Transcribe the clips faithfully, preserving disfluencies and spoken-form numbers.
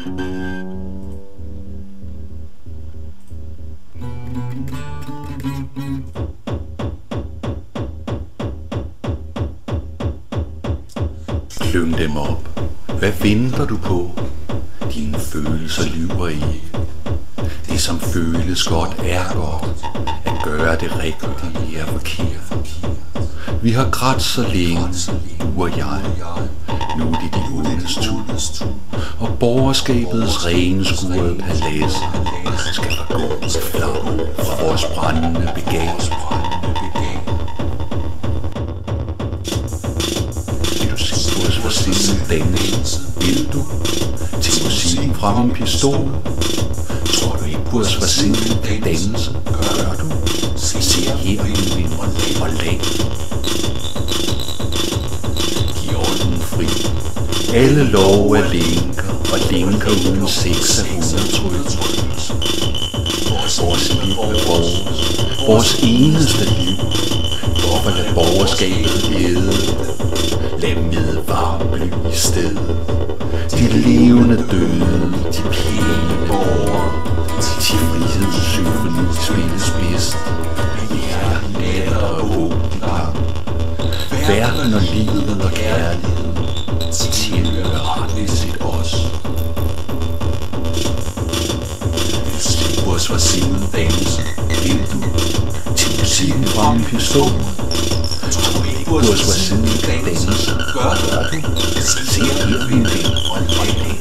Klyng dem op. Hvad venter du på? Dine følelser lyver ikke. Det som føles godt er godt. At gøre det rigtige er forkert. Vi har grædt så længe, du og jeg. Nu er det de unges tur. Og borgerskabets renskurede paladser skal forgå med flamme fra vores brændende begær. Vil du se på os for siden danse? Vil du til musikken fra min pistol? Tror du ikke på os for siden danse? Gør du? Se her min ven og lag. Giv ånden fri. Alle lov er lænker, og lænker uden sex er undertryk. Vores liv er vores, vores eneste liv. Hvorfor lad borgerskabet æde? Lad med varm bly i stedet. De levende døde, de pæne borgere. Til frihedssymfoni spilles bedst. Hjertenatter og våbengang. Verden og livet og kærlighed tilhører retmæssigt os. Se på os fra siden danse. Vil du til musikken fra min pistol? Tror du ikke på os fra siden danse? Gør du? Se her min ven og lag.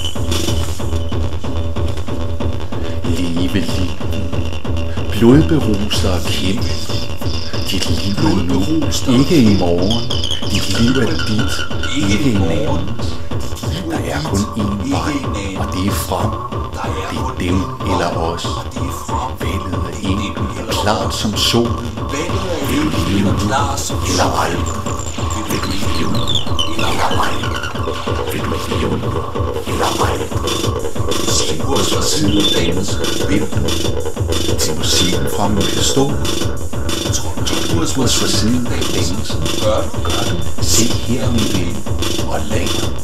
Leve livet. Blodberuset og kæmpe. Dit liv er nu, ikke i morgen. Dit liv er dit, ikke i morgen. Der er kun én vej, og det er frem. Det er dem eller os. Valget er enkelt og klart som sol. Vil du leve nu, eller ej? Vil du leve nu, eller ej? Vil du leve nu, eller ej? Se på os fra siden danse. Vil du til musikken fra min pistol? Tror du på os fra siden danse? Gør du? Se her min ven og lag.